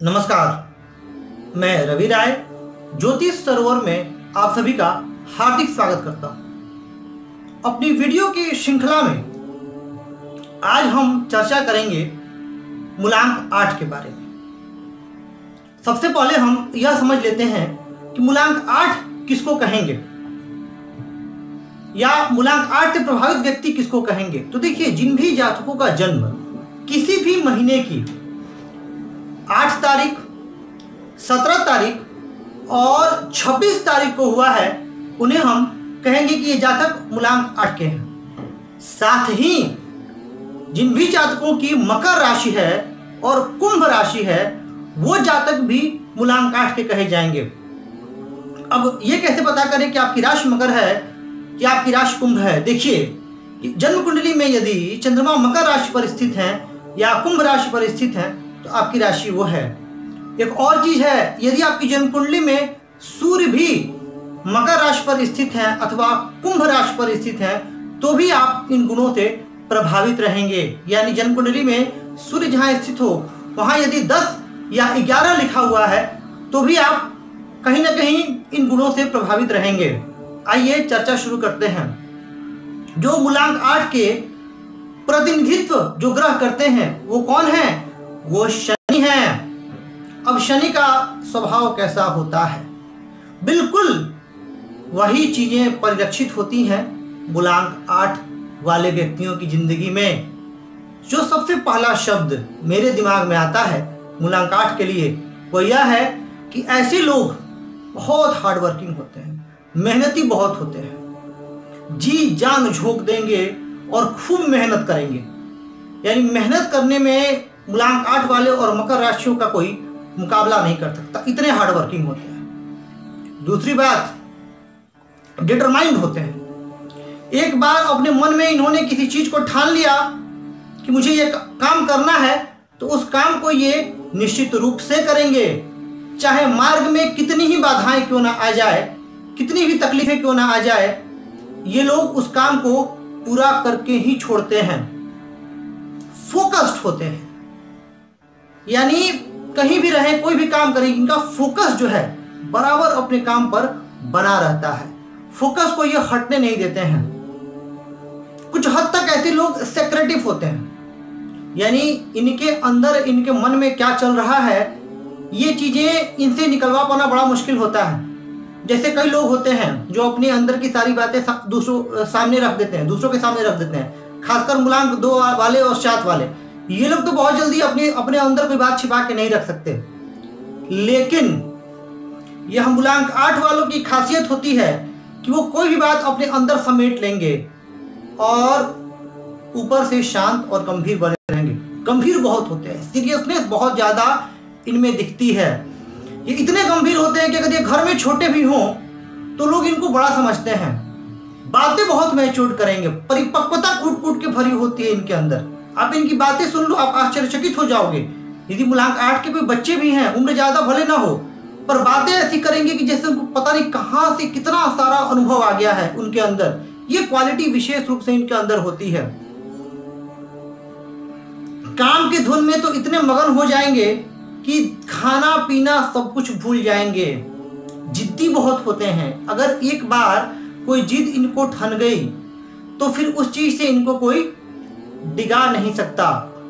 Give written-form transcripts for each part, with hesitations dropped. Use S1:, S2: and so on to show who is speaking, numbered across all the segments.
S1: नमस्कार, मैं रवि राय ज्योतिष सरोवर में आप सभी का हार्दिक स्वागत करता हूं। अपनी वीडियो की श्रृंखला में आज हम चर्चा करेंगे मूलांक 8 के बारे में। सबसे पहले हम यह समझ लेते हैं कि मूलांक 8 किसको कहेंगे या मूलांक 8 से प्रभावित व्यक्ति किसको कहेंगे। तो देखिए, जिन भी जातकों का जन्म किसी भी महीने की 8 तारीख, 17 तारीख और 26 तारीख को हुआ है, उन्हें हम कहेंगे कि ये जातक मूलांक 8 के हैं। साथ ही जिन भी जातकों की मकर राशि है और कुंभ राशि है, वो जातक भी मूलांक 8 के कहे जाएंगे। अब ये कैसे पता करें कि आपकी राशि मकर है कि आपकी राशि कुंभ है। देखिए, जन्म कुंडली में यदि चंद्रमा मकर राशि पर स्थित है या कुंभ राशि पर स्थित है तो आपकी राशि वो है। एक और चीज है, यदि आपकी जन्म कुंडली में सूर्य भी मकर राशि पर स्थित है अथवा कुंभ राशि पर स्थित है तो भी आप इन गुणों से प्रभावित रहेंगे। यानी जन्म कुंडली में सूर्य जहां स्थित हो वहां यदि 10 या 11 लिखा हुआ है तो भी आप कहीं ना कहीं इन गुणों से प्रभावित रहेंगे। आइए चर्चा शुरू करते हैं। जो मूलांक 8 के प्रतिनिधित्व जो ग्रह करते हैं वो कौन है? वो शनि है। अब शनि का स्वभाव कैसा होता है? बिल्कुल वही चीजें परिलक्षित होती हैं मूलांक 8 वाले व्यक्तियों की जिंदगी में। जो सबसे पहला शब्द मेरे दिमाग में आता है मूलांक 8 के लिए वो यह है कि ऐसे लोग बहुत हार्ड वर्किंग होते हैं, मेहनती बहुत होते हैं, जी जान झोंक देंगे और खूब मेहनत करेंगे। यानी मेहनत करने में मूलांक 8 वाले और मकर राशियों का कोई मुकाबला नहीं कर सकता, इतने हार्ड वर्किंग होते हैं। दूसरी बात, डिटरमाइंड होते हैं। एक बार अपने मन में इन्होंने किसी चीज को ठान लिया कि मुझे ये काम करना है तो उस काम को ये निश्चित रूप से करेंगे, चाहे मार्ग में कितनी ही बाधाएं क्यों ना आ जाए, कितनी भी तकलीफें क्यों ना आ जाए, ये लोग उस काम को पूरा करके ही छोड़ते हैं। फोकस्ड होते हैं, यानी कहीं भी रहे कोई भी काम करें, इनका फोकस जो है बराबर अपने काम पर बना रहता है। फोकस को ये हटने नहीं देते हैं। कुछ हद तक ऐसे लोग सेक्रेटिव होते हैं, यानी इनके अंदर इनके मन में क्या चल रहा है ये चीजें इनसे निकलवा पाना बड़ा मुश्किल होता है। जैसे कई लोग होते हैं जो अपने अंदर की सारी बातें दूसरों सामने रख देते हैं, दूसरों के सामने रख देते हैं। खासकर मूलांक 2 वाले और 7 वाले, ये लोग तो बहुत जल्दी अपने अंदर कोई बात छिपा के नहीं रख सकते। लेकिन यह मूलांक 8 वालों की खासियत होती है कि वो कोई भी बात अपने अंदर समेट लेंगे और ऊपर से शांत और गंभीर बने रहेंगे। गंभीर बहुत होते हैं, सीरियसनेस बहुत ज्यादा इनमें दिखती है। ये इतने गंभीर होते हैं कि अगर ये घर में छोटे भी हों तो लोग इनको बड़ा समझते हैं। बातें बहुत मैच्योर करेंगे, परिपक्वता कूट कूट के भरी होती है इनके अंदर। आप इनकी बातें सुन लो, आप आश्चर्यचकित हो जाओगे। यदि मूलांक 8 के कोई बच्चे भी हैं, उम्र ज्यादा भले ना हो, पर बातें ऐसी करेंगे कि जैसे उनको पता नहीं कहां से कितना सारा अनुभव आ गया है उनके अंदर। ये क्वालिटी विशेष रूप से इनके अंदर होती है। काम की धुन में तो इतने मगन हो जाएंगे कि खाना पीना सब कुछ भूल जाएंगे। जिद्दी बहुत होते हैं। अगर एक बार कोई जिद इनको ठन गई तो फिर उस चीज से इनको कोई डिगा नहीं सकता।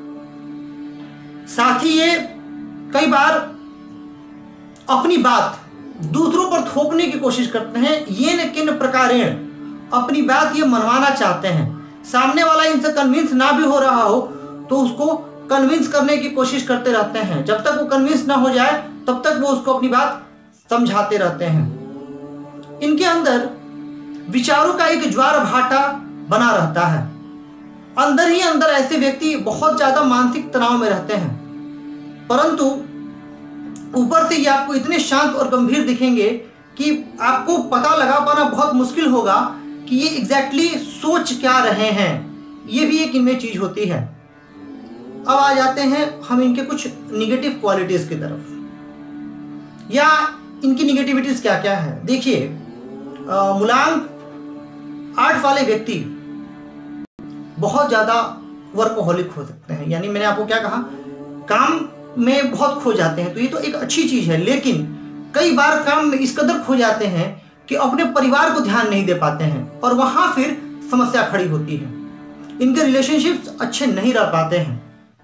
S1: साथ ही ये कई बार अपनी बात दूसरों पर थोपने की कोशिश करते हैं। ये न किन प्रकारेण अपनी बात ये मनवाना चाहते हैं। सामने वाला इनसे कन्विंस ना भी हो रहा हो तो उसको कन्विंस करने की कोशिश करते रहते हैं। जब तक वो कन्विंस ना हो जाए तब तक वो उसको अपनी बात समझाते रहते हैं। इनके अंदर विचारों का एक ज्वार भाटा बना रहता है। अंदर ही अंदर ऐसे व्यक्ति बहुत ज्यादा मानसिक तनाव में रहते हैं, परंतु ऊपर से ये आपको इतने शांत और गंभीर दिखेंगे कि आपको पता लगा पाना बहुत मुश्किल होगा कि ये एग्जैक्टली सोच क्या रहे हैं। ये भी एक इनमें चीज होती है। अब आ जाते हैं हम इनके कुछ निगेटिव क्वालिटीज की तरफ, या इनकी निगेटिविटीज क्या क्या है। देखिए, मूलांक 8 वाले व्यक्ति बहुत ज्यादा वर्कोहॉलिक हो सकते हैं। यानी मैंने आपको क्या कहा, काम में बहुत खो जाते हैं, तो ये तो एक अच्छी चीज़ है। लेकिन कई बार काम में इस कदर खो जाते हैं कि अपने परिवार को ध्यान नहीं दे पाते हैं और वहाँ फिर समस्या खड़ी होती है। इनके रिलेशनशिप्स अच्छे नहीं रह पाते हैं।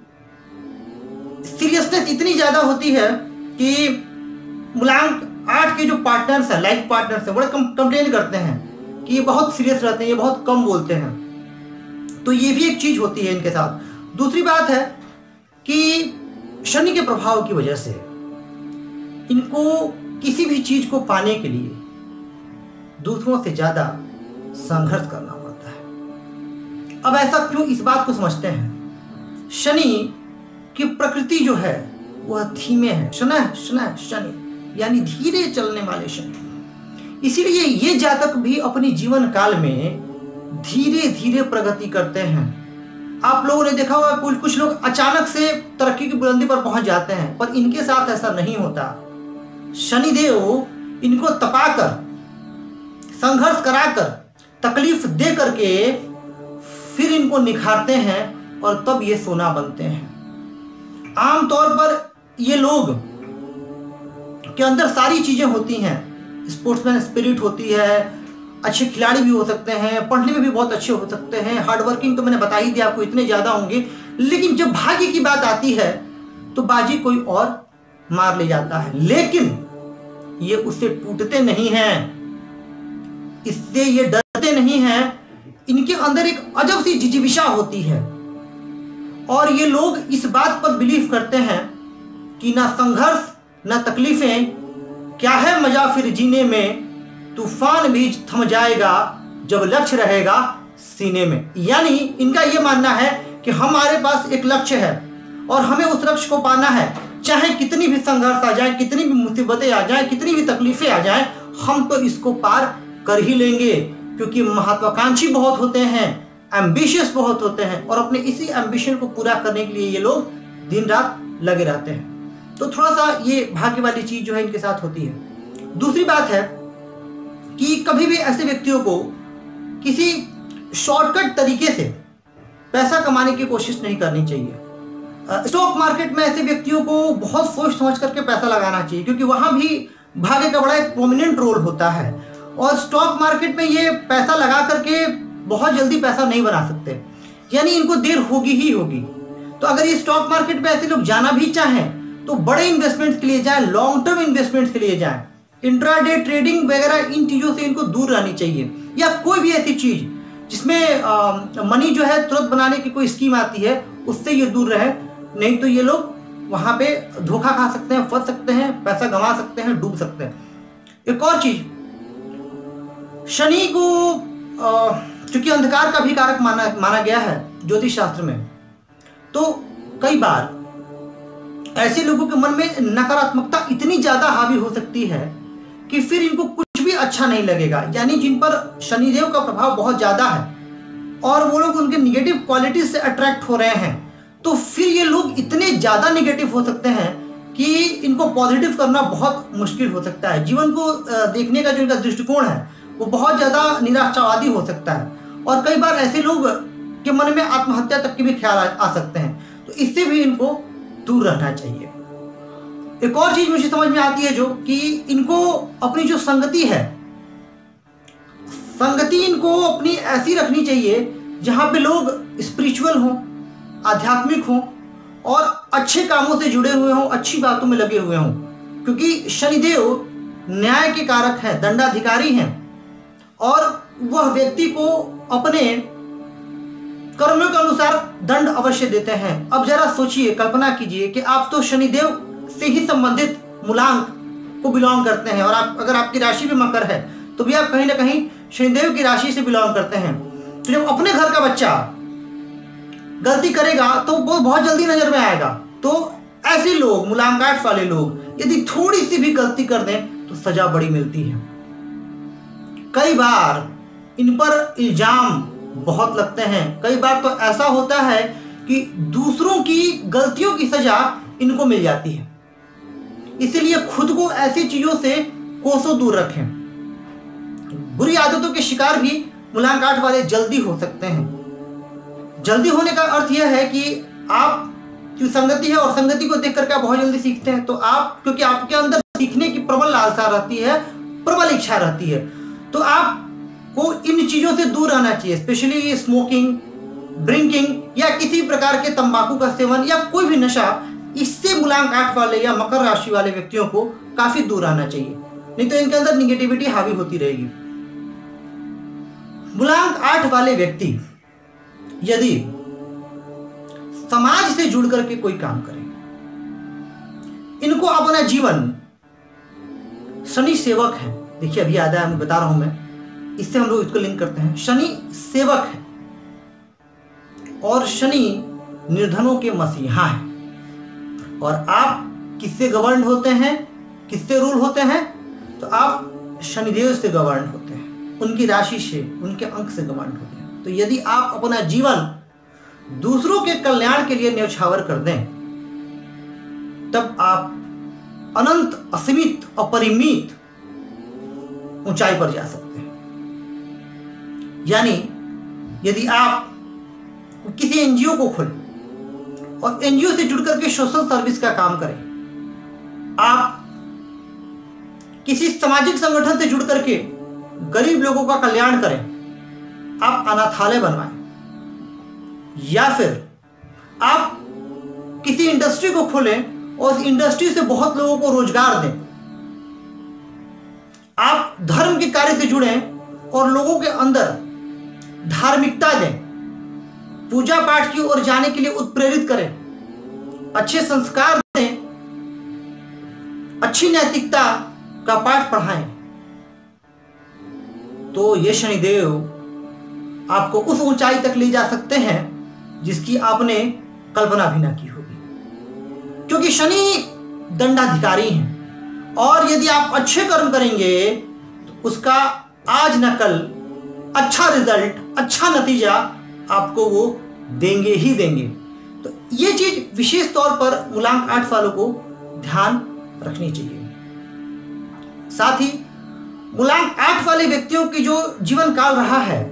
S1: सीरियसनेस इतनी ज़्यादा होती है कि मूलांक 8 के जो पार्टनर्स हैं, लाइफ पार्टनर्स हैं, बड़े कंप्लेन करते हैं कि ये बहुत सीरियस रहते हैं, ये बहुत कम बोलते हैं। तो ये भी एक चीज़ होती है इनके साथ। दूसरी बात है कि शनि के प्रभाव की वजह से इनको किसी भी चीज़ को पाने के लिए दूसरों से ज़्यादा संघर्ष करना पड़ता है। अब ऐसा क्यों, इस बात को समझते हैं। शनि की प्रकृति जो है वह धीमे है, शनि यानी धीरे चलने वाले शनि। इसीलिए ये जातक भी अपनी जीवन काल में धीरे धीरे प्रगति करते हैं। आप लोगों ने देखा होगा कुछ लोग अचानक से तरक्की की बुलंदी पर पहुंच जाते हैं, पर इनके साथ ऐसा नहीं होता। शनिदेव इनको तपाकर, संघर्ष कराकर, तकलीफ दे करके फिर इनको निखारते हैं और तब ये सोना बनते हैं। आमतौर पर ये लोग के अंदर सारी चीजें होती हैं। स्पोर्ट्समैन स्पिरिट होती है, अच्छे खिलाड़ी भी हो सकते हैं, पढ़ने में भी बहुत अच्छे हो सकते हैं, हार्डवर्किंग तो मैंने बता ही दिया आपको, इतने ज्यादा होंगे। लेकिन जब भाग्य की बात आती है तो बाजी कोई और मार ले जाता है। लेकिन ये उससे टूटते नहीं हैं, इससे ये डरते नहीं हैं। इनके अंदर एक अजब सी जिजीविषा होती है और ये लोग इस बात पर बिलीव करते हैं कि ना संघर्ष ना तकलीफें, क्या है मजा फिर जीने में, तूफान भी थम जाएगा जब लक्ष्य रहेगा सीने में। यानी इनका ये मानना है कि हमारे पास एक लक्ष्य है और हमें उस लक्ष्य को पाना है, चाहे कितनी भी संघर्ष आ जाए, कितनी भी मुसीबतें आ जाए, कितनी भी तकलीफें आ जाए, हम तो इसको पार कर ही लेंगे। क्योंकि महत्वाकांक्षी बहुत होते हैं, एम्बिशियस बहुत होते हैं और अपने इसी एम्बिशन को पूरा करने के लिए ये लोग दिन रात लगे रहते हैं। तो थोड़ा सा ये भाग्य वाली चीज जो है इनके साथ होती है। दूसरी बात है कि कभी भी ऐसे व्यक्तियों को किसी शॉर्टकट तरीके से पैसा कमाने की कोशिश नहीं करनी चाहिए। स्टॉक मार्केट में ऐसे व्यक्तियों को बहुत सोच समझ करके पैसा लगाना चाहिए, क्योंकि वहां भी भाग्य का बड़ा एक प्रोमिनेंट रोल होता है और स्टॉक मार्केट में ये पैसा लगा करके बहुत जल्दी पैसा नहीं बना सकते, यानी इनको देर होगी ही होगी। तो अगर ये स्टॉक मार्केट में ऐसे लोग जाना भी चाहें तो बड़े इन्वेस्टमेंट्स के लिए जाएं, लॉन्ग टर्म इन्वेस्टमेंट्स के लिए जाएं। इंट्राडे ट्रेडिंग वगैरह इन चीज़ों से इनको दूर रहनी चाहिए, या कोई भी ऐसी चीज़ जिसमें मनी जो है तुरंत बनाने की कोई स्कीम आती है उससे ये दूर रहे। नहीं तो ये लोग वहाँ पे धोखा खा सकते हैं, फंस सकते हैं, पैसा गंवा सकते हैं, डूब सकते हैं। एक और चीज़, शनि को चूंकि अंधकार का भी कारक माना गया है ज्योतिष शास्त्र में, तो कई बार ऐसे लोगों के मन में नकारात्मकता इतनी ज्यादा हावी हो सकती है कि फिर इनको कुछ भी अच्छा नहीं लगेगा। यानी जिन पर शनिदेव का प्रभाव बहुत ज्यादा है और वो लोग उनके निगेटिव क्वालिटीज से अट्रैक्ट हो रहे हैं, तो फिर ये लोग इतने ज्यादा निगेटिव हो सकते हैं कि इनको पॉजिटिव करना बहुत मुश्किल हो सकता है। जीवन को देखने का जो इनका दृष्टिकोण है वो बहुत ज्यादा निराशावादी हो सकता है और कई बार ऐसे लोग के मन में आत्महत्या तक के भी ख्याल आ सकते हैं। तो इससे भी इनको दूर रहना चाहिए। एक और चीज मुझे समझ में आती है जो कि इनको अपनी जो संगति है, संगति इनको अपनी ऐसी रखनी चाहिए जहां पे लोग स्पिरिचुअल हों, आध्यात्मिक हों और अच्छे कामों से जुड़े हुए हों, अच्छी बातों में लगे हुए हों। क्योंकि शनिदेव न्याय के कारक हैं, दंडाधिकारी हैं और वह व्यक्ति को अपने कर्मों के अनुसार दंड अवश्य देते हैं। अब जरा सोचिए, कल्पना कीजिए कि आप तो शनिदेव से ही संबंधित मूलांक को बिलोंग करते हैं और आप अगर आपकी राशि भी मकर है तो भी आप कहीं ना कहीं शनिदेव की राशि से बिलोंग करते हैं। तो जब अपने घर का बच्चा गलती करेगा तो वो बहुत जल्दी नजर में आएगा। तो ऐसे लोग, मूलांक 8 वाले लोग यदि थोड़ी सी भी गलती कर दें तो सजा बड़ी मिलती है। कई बार इन पर इल्जाम बहुत लगते हैं। कई बार तो ऐसा होता है कि दूसरों की गलतियों की सजा इनको मिल जाती है। इसलिए खुद को ऐसी चीजों से कोसों दूर रखें। बुरी आदतों के शिकार भी मूलांक 8 वाले जल्दी हो सकते हैं। जल्दी होने का अर्थ यह है कि आप क्योंकि संगति है और संगति को देख करके आप बहुत जल्दी सीखते हैं। तो आप, क्योंकि आपके अंदर सीखने की प्रबल लालसा रहती है, प्रबल इच्छा रहती है, तो आपको इन चीजों से दूर रहना चाहिए। स्पेशली स्मोकिंग, ड्रिंकिंग या किसी प्रकार के तंबाकू का सेवन या कोई भी नशा, इससे मूलांक 8 वाले या मकर राशि वाले व्यक्तियों को काफी दूर रहना चाहिए, नहीं तो इनके अंदर निगेटिविटी हावी होती रहेगी। मूलांक 8 वाले व्यक्ति यदि समाज से जुड़ करके कोई काम करें, इनको अपना जीवन, शनि सेवक है, देखिए अभी याद है, मैं बता रहा हूं मैं, इससे हम लोग इसको लिंक करते हैं। शनि सेवक है और शनि निर्धनों के मसीहा है। और आप किससे गवर्न होते हैं, किससे रूल होते हैं? तो आप शनिदेव से गवर्न होते हैं, उनकी राशि से, उनके अंक से गवर्न होते हैं। तो यदि आप अपना जीवन दूसरों के कल्याण के लिए न्यौछावर कर दें, तब आप अनंत, असीमित, अपरिमित ऊंचाई पर जा सकते हैं। यानी यदि आप किसी एनजीओ को खोलें और एनजीओ से जुड़कर के सोशल सर्विस का काम करें, आप किसी सामाजिक संगठन से जुड़ करके गरीब लोगों का कल्याण करें, आप अनाथालय बनवाएं, या फिर आप किसी इंडस्ट्री को खोलें और उस इंडस्ट्री से बहुत लोगों को रोजगार दें, आप धर्म के कार्य से जुड़ें और लोगों के अंदर धार्मिकता दें, पूजा पाठ की ओर जाने के लिए उत्प्रेरित करें, अच्छे संस्कार दें, अच्छी नैतिकता का पाठ पढ़ाएं, तो ये शनिदेव आपको उस ऊंचाई तक ले जा सकते हैं जिसकी आपने कल्पना भी ना की होगी। क्योंकि शनि दंडाधिकारी हैं और यदि आप अच्छे कर्म करेंगे तो उसका आज न कल अच्छा रिजल्ट, अच्छा नतीजा आपको वो देंगे ही देंगे। तो ये चीज विशेष तौर पर मूलांक 8 वालों को ध्यान रखनी चाहिए। साथ ही मूलांक 8 वाले व्यक्तियों की जो जीवन काल रहा है,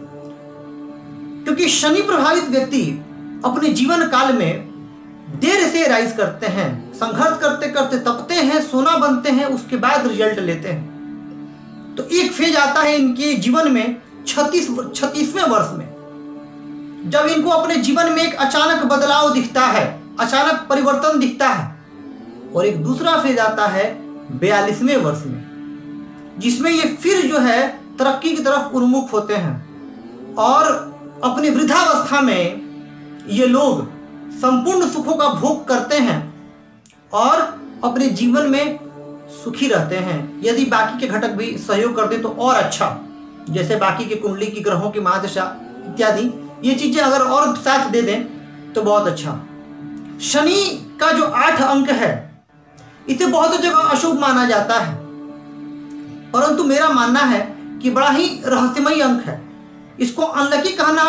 S1: क्योंकि शनि प्रभावित व्यक्ति अपने जीवन काल में देर से राइज करते हैं, संघर्ष करते करते तपते हैं, सोना बनते हैं, उसके बाद रिजल्ट लेते हैं। तो एक फेज आता है इनके जीवन में 36वें वर्ष में, जब इनको अपने जीवन में एक अचानक बदलाव दिखता है, अचानक परिवर्तन दिखता है। और एक दूसरा फेज आता है 42वें वर्ष में, जिसमें ये फिर जो है तरक्की की तरफ उन्मुख होते हैं और अपनी वृद्धावस्था में ये लोग संपूर्ण सुखों का भोग करते हैं और अपने जीवन में सुखी रहते हैं। यदि बाकी के घटक भी सहयोग कर दें तो और अच्छा, जैसे बाकी के कुंडली की ग्रहों की महादशा इत्यादि, ये चीजें अगर और साथ दे दें तो बहुत अच्छा। शनि का जो 8 अंक है, इसे बहुत जगह अशुभ माना जाता है, परंतु मेरा मानना है कि बड़ा ही रहस्यमय अंक है। इसको अनलकी कहना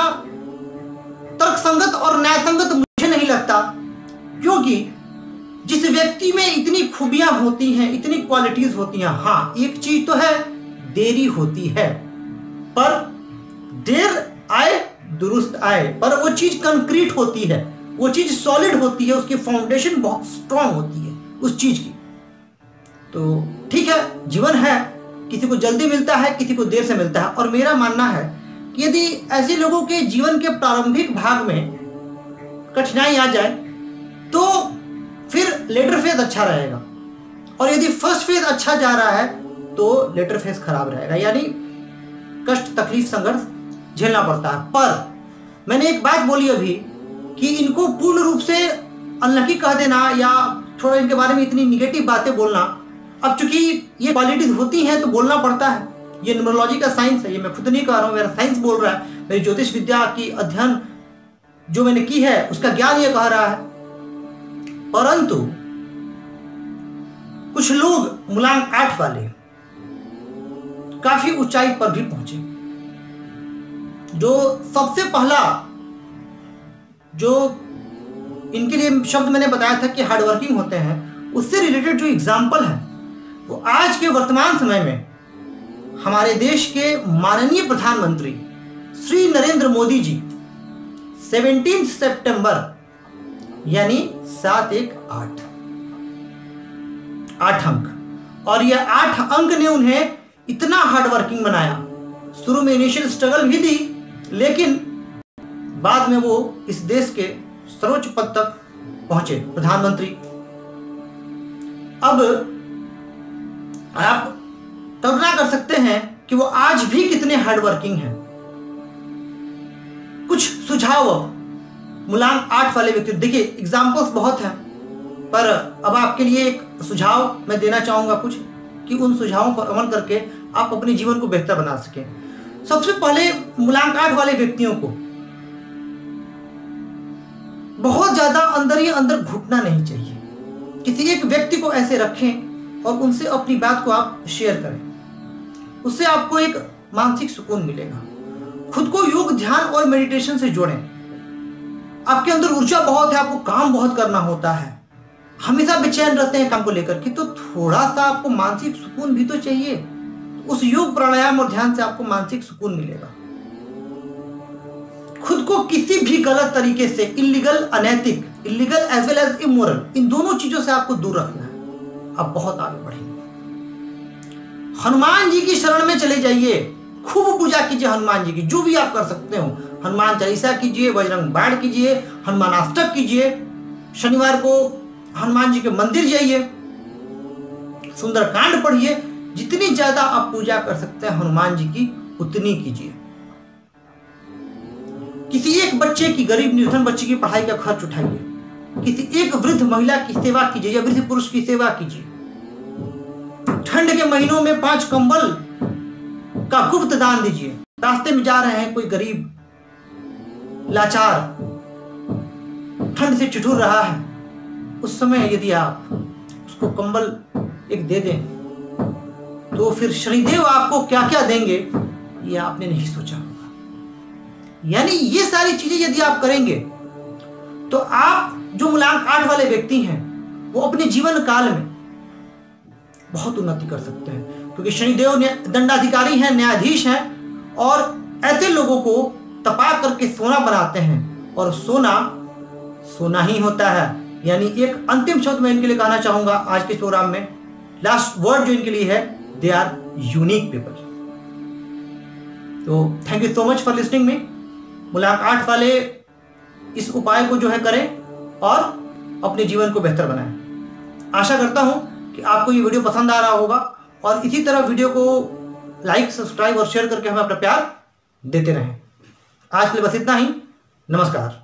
S1: तर्कसंगत और न्यायसंगत मुझे नहीं लगता, क्योंकि जिस व्यक्ति में इतनी खूबियां होती हैं, इतनी क्वालिटीज होती हैं, हाँ एक चीज तो है, देरी होती है, पर देर आए दुरुस्त आए, पर वो चीज कंक्रीट होती है, वो चीज सॉलिड होती है, उसकी फाउंडेशन बहुत स्ट्रांग होती है उस चीज की। तो ठीक है, जीवन है, किसी को जल्दी मिलता है, किसी को देर से मिलता है। और मेरा मानना है कि यदि ऐसे लोगों के जीवन के प्रारंभिक भाग में कठिनाई आ जाए तो फिर लेटर फेज अच्छा रहेगा, और यदि फर्स्ट फेज अच्छा जा रहा है तो लेटर फेज खराब रहेगा, यानी कष्ट, तकलीफ, संघर्ष झेलना पड़ता है। पर मैंने एक बात बोली अभी कि इनको पूर्ण रूप से अनलकी कह देना या थोड़ा इनके बारे में इतनी निगेटिव बातें बोलना, अब चूंकि ये क्वालिटीज होती हैं तो बोलना पड़ता है। ये न्यूमरोलॉजी का साइंस है, ये मैं खुद नहीं कह रहा हूं, मेरा साइंस बोल रहा है, मेरी ज्योतिष विद्या की अध्ययन जो मैंने की है उसका ज्ञान ये कह रहा है। परंतु कुछ लोग मूलांक 8 वाले काफी ऊंचाई पर भी पहुंचे। जो सबसे पहला जो इनके लिए शब्द मैंने बताया था कि हार्डवर्किंग होते हैं, उससे रिलेटेड जो एग्जाम्पल है वो आज के वर्तमान समय में हमारे देश के माननीय प्रधानमंत्री श्री नरेंद्र मोदी जी 17 सितंबर यानी 7 1 8, 8 अंक। और ये 8 अंक ने उन्हें इतना हार्ड वर्किंग बनाया। शुरू में इनिशियल स्ट्रगल भी दी, लेकिन बाद में वो इस देश के सर्वोच्च पद तक पहुंचे, प्रधानमंत्री। अब आप कल्पना कर सकते हैं कि वो आज भी कितने हार्ड वर्किंग हैं। कुछ सुझाव मूलांक 8 वाले व्यक्ति, देखिए एग्जाम्पल्स बहुत हैं, पर अब आपके लिए एक सुझाव मैं देना चाहूंगा कुछ, कि उन सुझावों पर अमल करके आप अपने जीवन को बेहतर बना सकें। सबसे पहले मूलांक 8 वाले व्यक्तियों को बहुत ज्यादा अंदर ही अंदर घुटना नहीं चाहिए। किसी एक व्यक्ति को ऐसे रखें और उनसे अपनी बात को आप शेयर करें, उससे आपको एक मानसिक सुकून मिलेगा। खुद को योग, ध्यान और मेडिटेशन से जोड़ें। आपके अंदर ऊर्जा बहुत है, आपको काम बहुत करना होता है, हमेशा बेचैन रहते हैं काम को लेकर के, तो थोड़ा सा आपको मानसिक सुकून भी तो चाहिए। उस योग, प्राणायाम और ध्यान से आपको मानसिक सुकून मिलेगा। खुद को किसी भी गलत तरीके से, इलीगल, अनैतिक, illegal as well as immoral, इन दोनों चीजों से आपको दूर रखना है। आप बहुत आगे बढ़ेंगे। हनुमान जी की शरण में चले जाइए, खूब पूजा कीजिए हनुमान जी की, जो भी आप कर सकते हो। हनुमान चालीसा कीजिए, बजरंग बाण कीजिए, हनुमान अष्टक कीजिए, शनिवार को हनुमान जी के मंदिर जाइए, सुंदरकांड पढ़िए। जितनी ज्यादा आप पूजा कर सकते हैं हनुमान जी की, उतनी कीजिए। किसी एक बच्चे की, गरीब निर्धन बच्चे की पढ़ाई का खर्च उठाइए। किसी एक वृद्ध महिला की सेवा कीजिए या वृद्ध पुरुष की सेवा कीजिए। ठंड के महीनों में 5 कंबल का गुप्त दान दीजिए। रास्ते में जा रहे हैं, कोई गरीब लाचार ठंड से ठिठुर रहा है, उस समय यदि आप उसको कंबल एक दे दें, तो फिर शनिदेव आपको क्या क्या देंगे ये आपने नहीं सोचा होगा। यानी ये सारी चीजें यदि आप करेंगे तो आप जो मूलांक 8 वाले व्यक्ति हैं वो अपने जीवन काल में बहुत उन्नति कर सकते हैं, क्योंकि शनिदेव दंडाधिकारी हैं, न्यायाधीश हैं, और ऐसे लोगों को तपा करके सोना बनाते हैं, और सोना सोना ही होता है। यानी एक अंतिम शब्द मैं इनके लिए कहना चाहूंगा आज के प्रोग्राम में, लास्ट वर्ड जो इनके लिए है, दे आर यूनिक पीपल। तो thank you so much for listening me. मूलांक 8 वाले इस उपाय को जो है करें और अपने जीवन को बेहतर बनाएं। आशा करता हूं कि आपको ये वीडियो पसंद आ रहा होगा, और इसी तरह वीडियो को लाइक, सब्सक्राइब और शेयर करके हमें अपना प्यार देते रहें। आज के लिए बस इतना ही। नमस्कार।